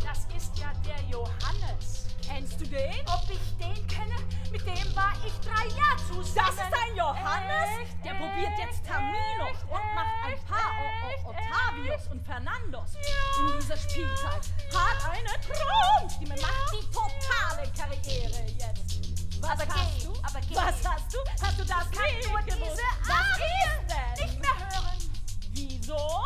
das ist ja der Johannes. Kennst du den? Ob ich den kenne? Mit dem war ich 3 Jahre zusammen. Das ist ein Johannes? Echt? Der probiert jetzt Terminos Echt? und macht ein paar Echt? Ottavios und Fernandos Ja. in dieser Spielzeit. Hat eine Traumstimme, macht die totale Karriere jetzt. Was Aber hast geh, du? aber geh. Was hast du? Hast du das Kann nicht nur gewusst? diese Was Arie ist denn? nicht mehr hören. Wieso?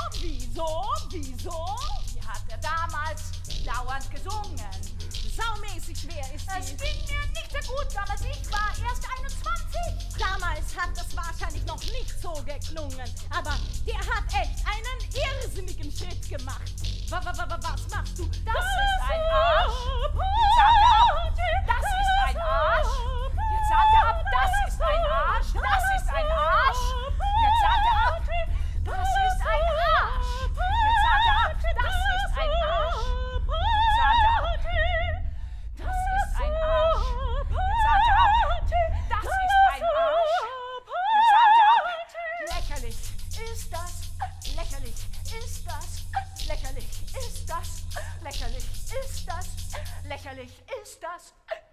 Die hat er damals dauernd gesungen. Saumäßig schwer ist Es sie. ging mir nicht so gut damals, ich war erst 21. Damals hat das wahrscheinlich noch nicht so geklungen, aber der hat echt einen irrsinnigen Schritt gemacht. Was machst du? Das ist ein Arsch. Jetzt sagt er ab, das ist ein Arsch. Jetzt sagt er ab, das ist ein Arsch. Das ist ein Arsch. Jetzt sagt er ab, das ist ein Arsch. Jetzt sagt er ab, das ist ein Arsch. Jetzt sagt er ab, das ist ein Arsch. Jetzt sagt er ab, das ist ein Arsch. Jetzt sagt er ab, lächerlich ist das, lächerlich ist das, lächerlich ist das, lächerlich ist das, lächerlich ist das.